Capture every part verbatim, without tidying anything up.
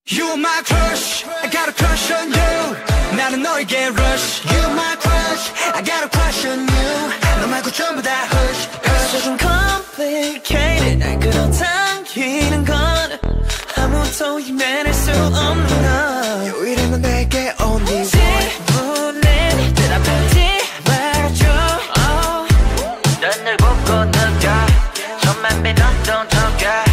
You're my crush, I got a crush on you. 나는 너에게 rush. You're my crush, I got a crush on you. 너 말고 전부 다 hush, hush. 조금 complicated. 날 끌어당기는 건 아무도 이겨낼 수 없는 너. 유일한 넌 내게 only one. 질문에 대답하지 말아줘. 넌 날 보고 느껴. 천만 배 넌 don't talk.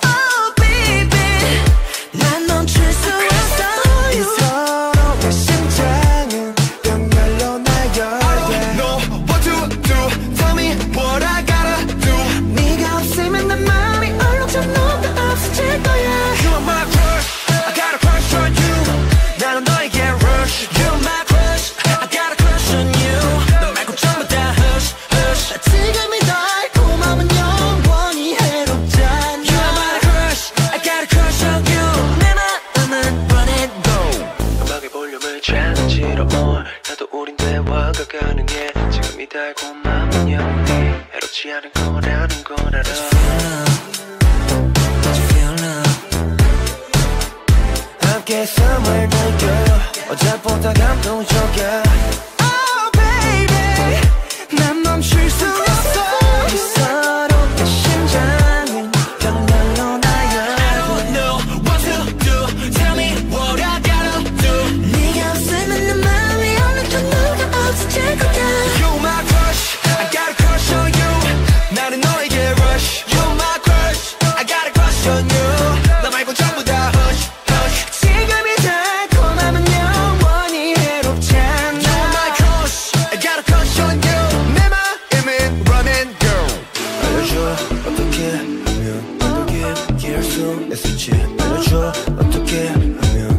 나도 우린 대화가 가능해. 지금 이 달콤함은 영원히 해롭지 않은 거라는 걸 알아. 함께 숨을 느껴요. 어제보다 감동적이야. Oh baby, 난 멈출 수 없어. 이 서로의 심장은 변별로 나야. I don't know what to do. Tell me what I gotta do. 네가 없으면 내 맘이 어느 정도가 없어질 거야. You're my crush, I got a crush on you. 나는 너에게 rush. You're my crush, I got a crush on you. 나 말고 전부 다 hush. 지금이 달콤하면 영원히 해롭잖아. You're my crush, I got a crush on you. 내 마음은 running girl. 알려줘 어떻게 하면 나도 깊게 할 수 있을지. 알려줘 어떻게 하면